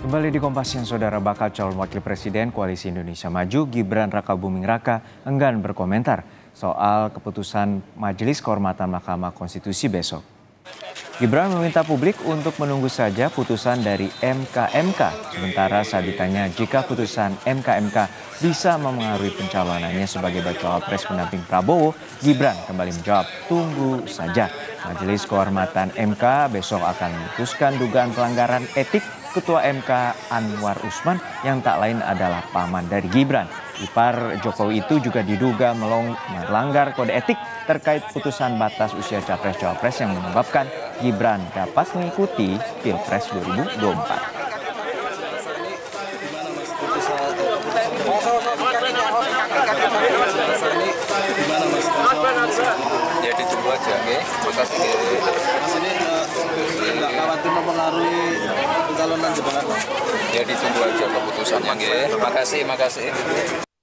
Kembali di Kompas Siang, Saudara. Bakal calon wakil presiden Koalisi Indonesia Maju Gibran Rakabuming Raka enggan berkomentar soal keputusan Majelis Kehormatan Mahkamah Konstitusi besok. Gibran meminta publik untuk menunggu saja putusan dari MKMK. Sementara saat ditanya jika putusan MKMK bisa memengaruhi pencalonannya sebagai bacawa pres pendamping Prabowo, Gibran kembali menjawab, tunggu saja. Majelis Kehormatan MK besok akan memutuskan dugaan pelanggaran etik Ketua MK Anwar Usman yang tak lain adalah paman dari Gibran. Ipar Jokowi itu juga diduga melanggar kode etik terkait putusan batas usia capres-cawapres yang menyebabkan Gibran dapat mengikuti Pilpres 2024. Ya ditunggu aja, oke? Makasih. Nggak khawatir mempengaruhi pencalonan Gibran? Ya ditunggu aja keputusannya, oke? Makasih.